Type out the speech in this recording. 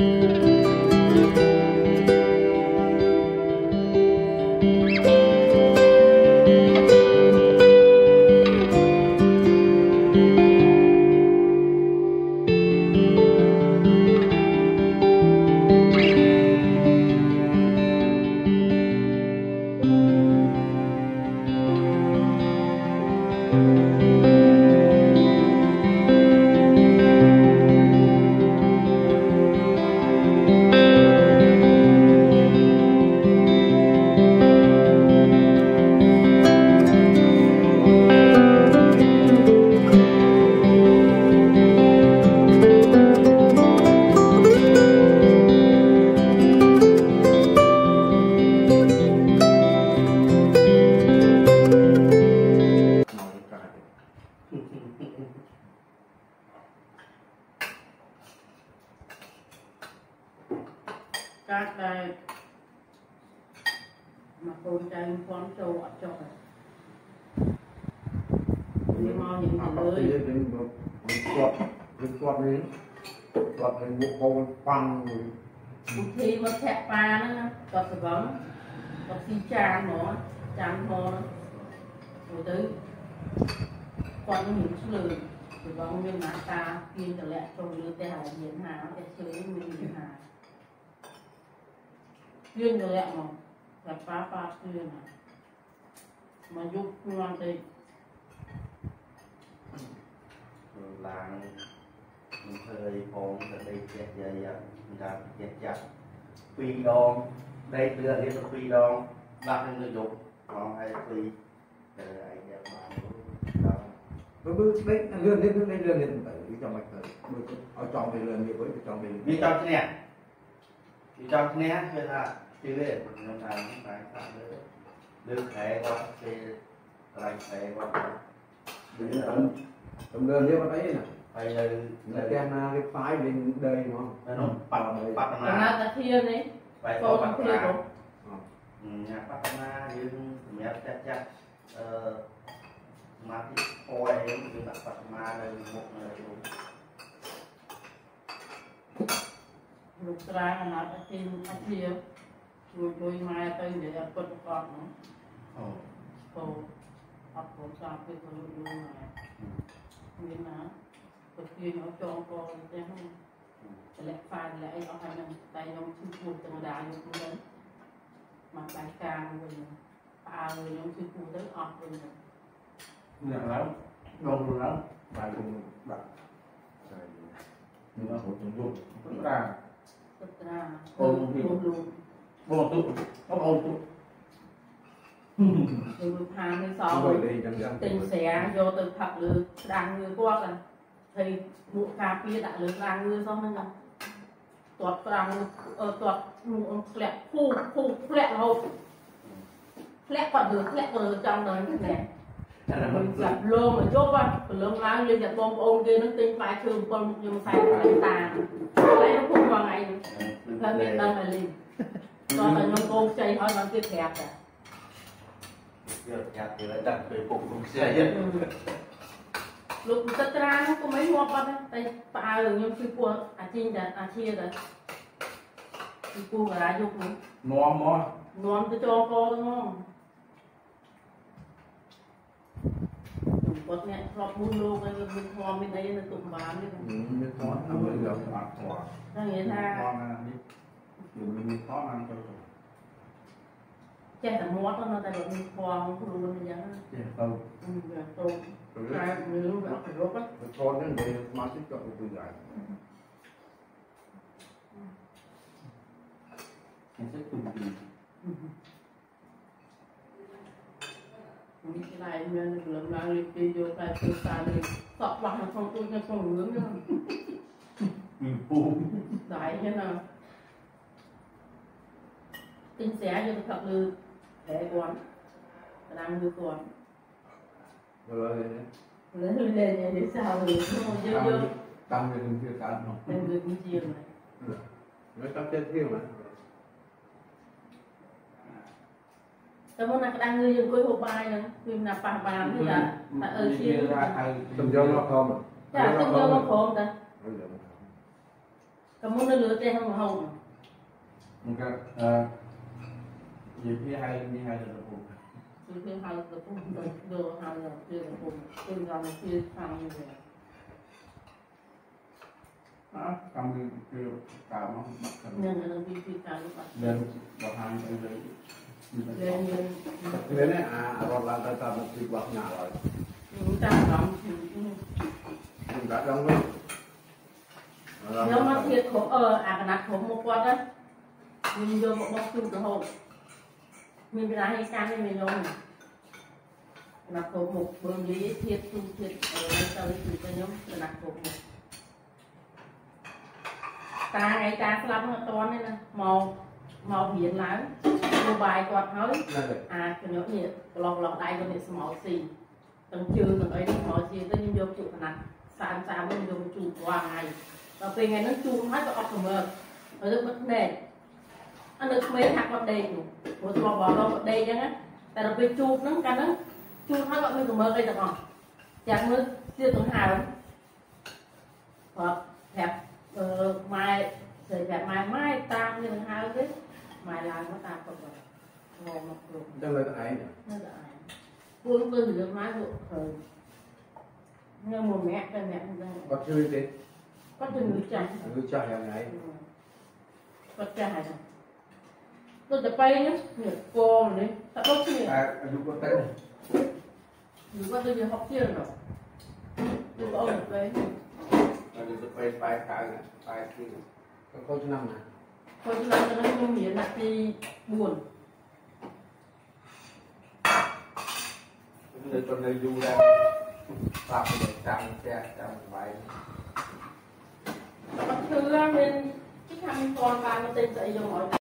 các đây mà cô trai con trâu ở trong này nhưng mà những người thì mà thẹn pa nữa còn sự vấn còn xì chan nó rồi tới còn những lời sự vấn nhưng mà ta tiên trở lại trong lứa tè hải diễn hà để chơi mình diễn hà tuyên trở lại mà là phá tuyên mà giúp ngon đây làng mình thời còn ở đây chẹt dày mình làm chẹt chặt phi đòn đây đưa đến là phi đòn đặt lên người dục còn hay phi để ai đẹp mà bước đấy lươn lên phải đi trong mạch thời ở trong về lươn nhiều với trong về đi trong thế này đi trong thế này bây giờ chưa biết mình làm cái phải được hệ qua thì lại hệ qua trong lươn như vậy đấy nè bây giờ là cái phái bên đây nó bắt là ta thiên đấy phải có bắt na nhà bắt na như mẹ chắc mà thì oi như là bắt na đây một người lúc ra là ta thiên rồi mai tới để ăn cơm con nữa học của sao cái tôi luôn này nên là thực hiện nó cho con thế không lại phải lại ở hai năm tay nó chịu một tầng đá như thế mà bài càng rồi rồi nó chịu một tới ọt rồi nặng lắm đông lắm bài cùng đặt nhưng mà một trong dụng rất là ôn tụ nó ôn tụ từ 26 tình sẽ vô từ thật lư đang người qua là thì bộ cà phê đã lớn đang người xong nên là tuột đang tuột lẹ phu lẹ hộp lẹ còn được lẹ ở trong đời này mình gặp lô mà chốt vào lô láng lên giật bom ôm kia nó tinh phải thường con nhưng sai phải tà lấy nó không vào ngày là miền đông là liền cho phải nhung cô chơi thôi nó tiếp hẹp à giờ nhặt thì lại đặt về phục cũng xe hết lúc tất ra nó có mấy hoa con đây bà ở nhung sư cua chinh đã chia rồi sư cua và dục nữa ngon tôi cho cô đúng không quật này lọt buôn lô cái mình hoa bên đây là tụm bán mình thoát nó mới được thoát nó nghĩa là mình thoát ăn cho che tầm mót nó tại vì hoa không có luôn bây giờ che không tôm cái mình vẫn phải rốt á thoát nên để mà thích chọn từ dài sẽ tụm gì cái này mình làm lại liệt đi vô cái từ xa đi sọt vào nó không tôi nó không nướng nữa đại thế nào tinh xé vô thật lư để quán đang đưa quán lấy lên này để sao thì nó vô tăng lên chưa cả không lên người cũng chiều này nó sắp chết thiêu mà cái món này đang ngư dân coi hộp bài nữa phim là phàm phàm như là ở chiều tầm dâu nó không chả tầm dâu nó không ta Kamu nó lừa tên không hồng. Mình cái gì phía hai là được không? Thì thêm hai cái cũng đồ hai là kia là cùng tương ra một kia sang như vậy. Hả? Cầm cái cào nó Nên là vì cái nó lên vào hai cái lên lên cái đấy này rồi là ta một cái bọc nhà rồi chúng ta làm mình đã trong đó nếu mà thiệt khổ cái nát khổ một quạt á mình vô một bọc chung cái hộp mình bị hay cam mình dùng nát khổ một bơm lý thiệt chung thiệt ở đây sau đi từ cái nhóm cái nát khổ một ta ngày ta làm to nên là màu hiền lắm một bài quạt hơi cái nhóm nhiệt lọt đây con nhiệt màu xì tầng trừ tầng ấy màu xì tôi nhìn vô chụp nát xa mình dùng chụp qua ngày và về ngày nó chụp hết có ốc mờ ở đây mất đèn anh được mấy hạt bọt đèn một lọ bỏ lọ bọt đèn á tại là về chụp nó cả nó chụp hết bọn mình cũng mờ đây được không chẳng nữa chưa từng hào hoặc hẹp mai sợi hẹp mai tam như là hai cái mai làm nó tam còn ngon một luôn trong đây cái ấy nó là buông bưng được mai được thời nhưng một mẹ không ra có chơi thế có từ người chồng người cha hàng ngày có trai rồi tôiจะไปnhá nhỉ cô này tại bác sĩ lúc có tên dù qua tôi đi học kia rồi tôi có ông đấy Mình sẽ phải cái kia có năm này thôi chứ làm cho nó không miễn là thì buồn người con người du ra làm để trăm bài bác thư nên cái thằng con ba nó tên dậy rồi